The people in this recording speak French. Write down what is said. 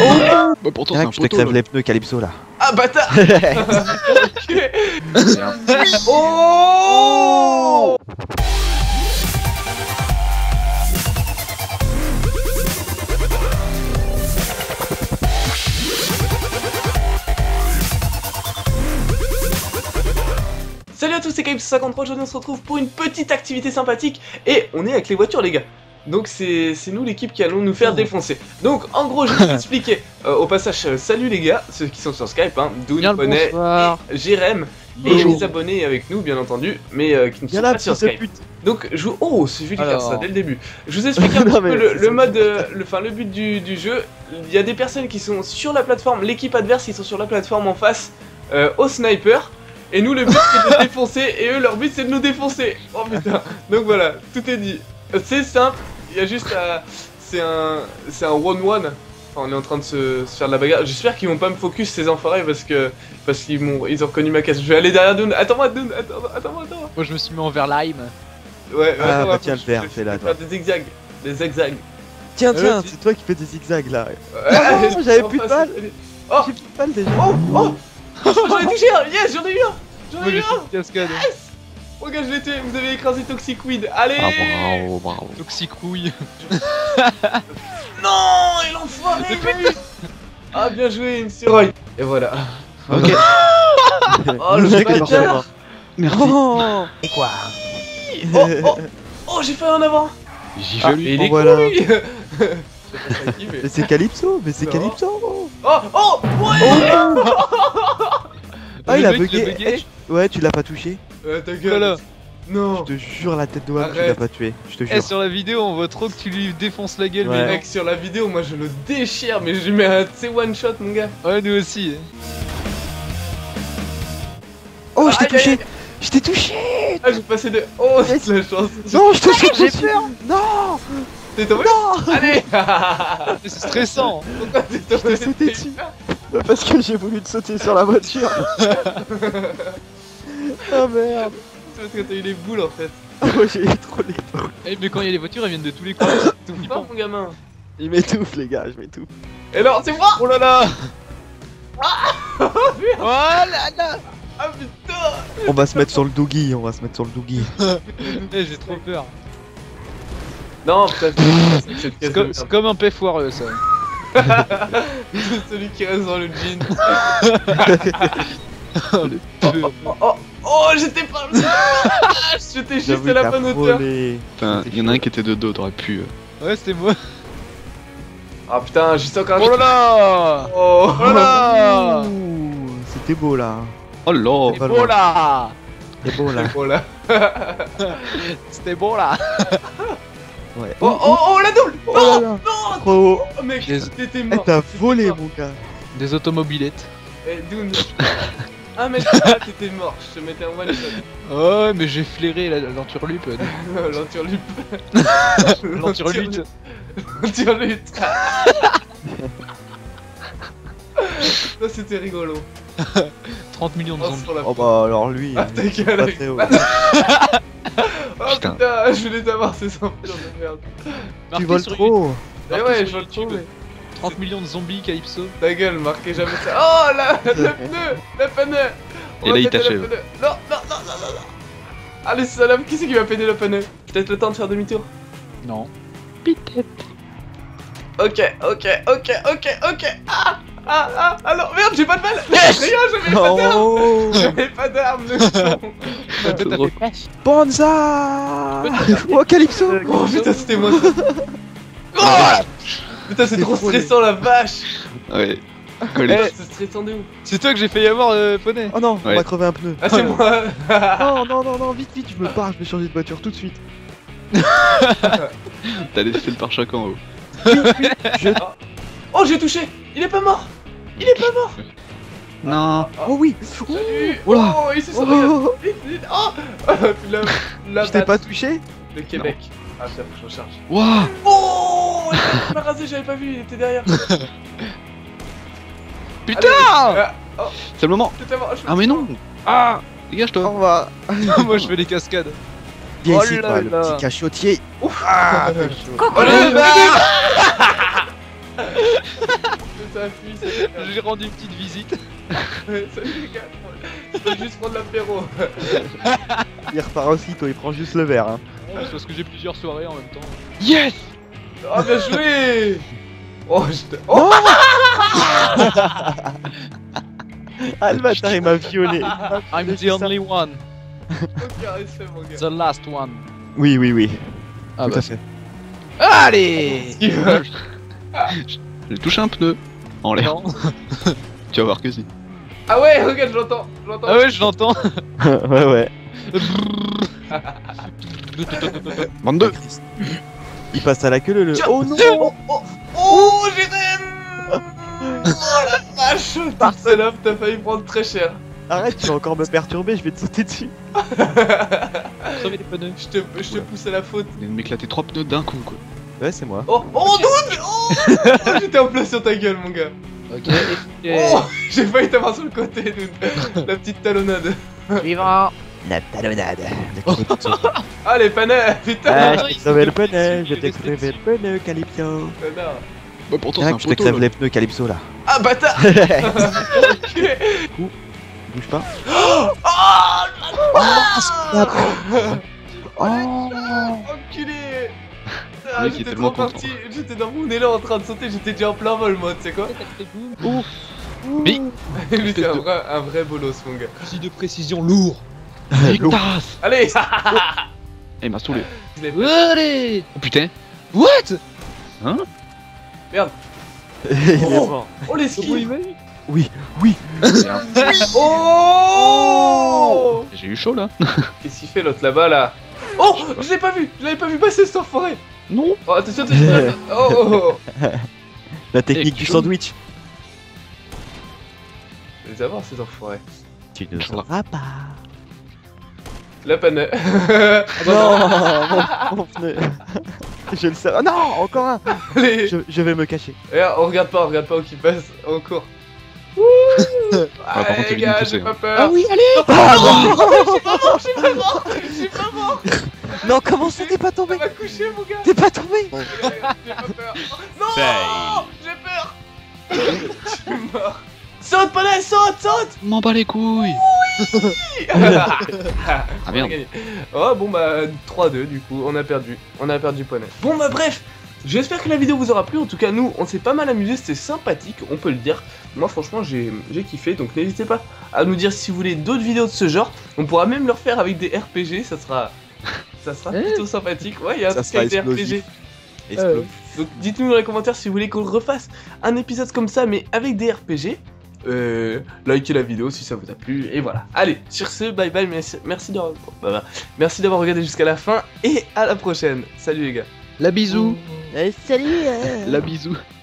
Bah pourtant Tiens, c'est un que je te poteau. crève là. les pneus, Calypso là. Ah bâtard. Ok. C'est un- Oh. Salut à tous, c'est Calypso53, aujourd'hui on se retrouve pour une petite activité sympathique et on est avec les voitures les gars. Donc c'est nous l'équipe qui allons nous faire défoncer. Donc en gros je vais vous expliquer au passage, salut les gars, ceux qui sont sur Skype, hein, Doun, Poney, et Jérém, et les abonnés avec nous bien entendu, mais qui ne sont pas sur Skype. Donc je vous... Oh c'est Julie qui ça dès le début. Je vous explique un petit peu le mode, le but du jeu. Il y a des personnes qui sont sur la plateforme, l'équipe adverse ils sont sur la plateforme en face au sniper. Et nous le but c'est de les défoncer et eux leur but c'est de nous défoncer. Oh putain. Donc voilà, tout est dit. C'est simple, il y a juste à... C'est un 1-1. Enfin on est en train de se faire de la bagarre. J'espère qu'ils vont pas me focus ces enfoirés parce qu'ils ont reconnu ma casse. Je vais aller derrière Doun. Attends-moi Doun, attends-moi. Moi je me suis mis envers Lime. Ouais, Ah attends, bah tiens le verre, fais là toi. Faire des zigzags. Des zigzags. Tiens, Ouais, c'est toi qui fais des zigzags là. Ah, non, j'avais plus de balles. Oh. J'ai plus de balles déjà. Oh j'en ai touché un. Yes, j'en ai eu un. J'en ai eu un. Cascade. Yes. Regarde, je l'ai tué, vous avez écrasé Toxic Weed. Allez. Ah bravo. Toxic rouille. Non, il enfoiré. Ah bien joué, une Roy. Et voilà. Ok. Oh le bâtard. Merci. Oh. Et quoi? Oh j'ai failli en avoir. J'y Ah, vais lui. Et il est voilà. cool lui. Mais c'est Calypso, mais c'est Calypso. Oh ouais. Ah il Le a mec, il a bugué. bugué. Ouais tu l'as pas touché. Ta Voilà. gueule. Non. Je te jure la tête de Wam, tu Arrête. l'as pas tué. Je te Eh, jure. sur la vidéo on voit trop que tu lui défonces la gueule, Ouais. Mais mais mec sur la vidéo moi je le déchire mais je lui mets un one shot mon gars. ouais nous aussi. Oh je t'ai Aïe, aïe, touché. aïe. Je t'ai touché. Ah j'ai passé de... Oh c'est la chance. Non je te touche. J'ai peur. Non. T'es tombé. Non. Allez. C'est stressant. Pourquoi t'es Je tombé? t'ai sauté dessus. Parce que j'ai voulu te sauter sur la voiture. Ah merde. C'est parce que t'as eu les boules en fait. Ah ouais j'ai eu trop les boules. Eh mais quand il y a les voitures elles viennent de tous les coins. C'est tout Pas flippant. mon gamin. Il m'étouffe les gars, je m'étouffe. Et alors c'est moi. Oh là là. Oh merde. Voilà là. Ah putain. On va se mettre sur le doogie, Eh j'ai trop peur. Non putain c'est cette caisse de C'est comme un paix foireux ça. C'est celui qui reste dans le jean. Oh j'étais pas... J'étais juste à la bonne hauteur. Putain, il y en a un qui était de dos, t'aurais pu. Ouais c'était moi. Ah putain juste encore... Oh là là. Oh Oh là. C'était beau là. Oh là. C'était beau là. C'était beau là. Oh là. C'était beau là. Ouais. Oh la double. Oh là là. Non. Trop haut. Oh mec Yes. t'étais Eh, mort. t'as volé mon gars. Des automobilettes. Eh Doun. Ah mec là t'étais mort. Je te mettais en one shot. Oh mais j'ai flairé l'enturlupe. L'enturlupe. L'enturlupe. L'enturlupe. Ça c'était rigolo. 30 millions de Oh, zombies. sur la... Oh bah alors lui. Ah ta gueule pas avec... très haut. Oh Putain. putain, je voulais t'avoir ces enfants de merde. Tu Marqué voles sur trop. Eh Marqué ouais, sur je vois YouTube. trop, mais... 30 millions de zombies Calypso. Ta gueule, marquez jamais ça. Oh là, le pneu. On Et va là, il péter le t'achève. pneu. Non. Allez salope, qui c'est qui va péter le pneu? Peut-être le temps de faire demi-tour. Non. Ok. Ah non, merde, j'ai pas de balle. Rien, j'avais pas d'arme. Oh. J'avais pas d'arme, le con. Banza. Oh Calypso. Oh putain, c'était moi ça. Oh putain, c'est trop stressant la vache. Ouais. Eh, Collé. c'est stressant de ouf. C'est toi que j'ai failli avoir poney. Oh non, on Ouais. va crever un pneu. Ah, c'est moi. Non, vite, je me pars, je vais changer de voiture tout de suite. T'as laissé le pare-choc en haut. Oh, j'ai touché. Il est pas mort. Non. Oh oui. Salut. Oula. Oh, il se sent regarde. Oh. Vite. Oh. La Je t'ai batte pas touché. de Québec. Ah, putain, faut que je recharge. Waouh. Oh, il m'a rasé, j'avais pas vu, il était derrière. Putain. Oh, C'est le moment. putain, je... Ah mais non. Ah. Dégage-toi. On va. Moi je fais les cascades. Viens Oh ici, là toi, le là. petit cachotier. Ah, t'es chaud. Oh, le Ça fuit, ça fuit. J'ai rendu une petite visite. Salut les gars. Je peux juste prendre l'apéro. Il repart aussitôt, il prend juste le verre. Hein. C'est parce que j'ai plusieurs soirées en même temps. Yes. Oh bien joué. Oh je te... Oh Ah le bâtard il m'a violé. I'm the only one. Ok, respect mon gars. The last one. Oui, oui, oui. Ah Tout bah. à fait. Allez. J'ai touché un pneu. En l'air. Non. Tu vas voir que si. Ah ouais, regarde, je l'entends. Je l'entends. Ah ouais, je l'entends. Ouais, ouais. 22. Il passe à la queue le. Tiens, Oh non. Oh j'ai Oh la vache. Toute seule up, t'as failli prendre très cher. Arrête, tu vas encore me perturber, je vais te sauter dessus. Crever les pneus. Je te pousse à la faute. Il vient de m'éclater 3 pneus d'un coup quoi. Ouais, c'est moi. Oh, oh, dude. Oh, j'étais en plein sur ta gueule, mon gars. Ok. Oh, j'ai failli t'avoir sur le côté, dude. La petite talonnade. Suivant. La talonnade. Ah, les panais, putain. Ah, non, je il t'ai sauvé faut le que pneu, je je te t'ai laisse crevé le pneu, Calypso. Connard. Bah pourtant Tiens, c'est un je te poteau crève là. les pneus, Calypso là. Ah, bâtard. Enculé. Bouge pas. Oh, Oh. enculé. Ah, Le mec est j'étais tellement trop parti, j'étais dans mon élan en train de sauter, j'étais déjà en plein vol, moi, tu sais quoi. Mais Lui, c'est un vrai bolos, mon gars. Fusil de précision lourd. tasse. Allez. Il m'a saoulé. Je l'ai fait. Allez. Oh putain. What? Il est Oh. mort. Oh, les skis. Oui, oui. Oh. J'ai eu chaud là. Qu'est-ce qu'il fait l'autre là-bas, là? Oh, je l'ai pas vu, je l'avais pas vu passer cette enfoiré. Non. Oh, attention, attention. Oh. La technique du chaud. sandwich. Je vais les avoir, ces enfoirés. Tu ne sauras pas. La panne. Non, mon pneu. Je le sais. Oh non, encore un. Allez. Je vais me cacher. Regarde, on regarde pas où qui passe, on court. par contre, Allez, t'es les gars, venu j'ai pousser, pas hein. peur. Ah oui, allez. Je suis pas mort. Non, comment ça t'es pas Ça tombé? m'a couché, mon gars. T'es pas tombé? J'ai pas peur. Non, j'ai peur. Je suis mort. Saute, Poney, saute. M'en bats les couilles. Ah merde. On a gagné. Oh bon bah 3-2 du coup, on a perdu Poney. Bon bah bref, j'espère que la vidéo vous aura plu, en tout cas nous on s'est pas mal amusé, c'était sympathique, on peut le dire. Moi franchement j'ai kiffé, donc n'hésitez pas à nous dire si vous voulez d'autres vidéos de ce genre, on pourra même le refaire avec des RPG, ça sera plutôt sympathique, ouais il y a un Ça truc avec des sera RPG. explosif. Explosif. Donc dites-nous dans les commentaires si vous voulez qu'on refasse un épisode comme ça mais avec des RPG. Likez la vidéo si ça vous a plu et voilà. Allez, sur ce, bye bye, merci d'avoir regardé jusqu'à la fin et à la prochaine. Salut les gars. La bisou. Salut. La bisou.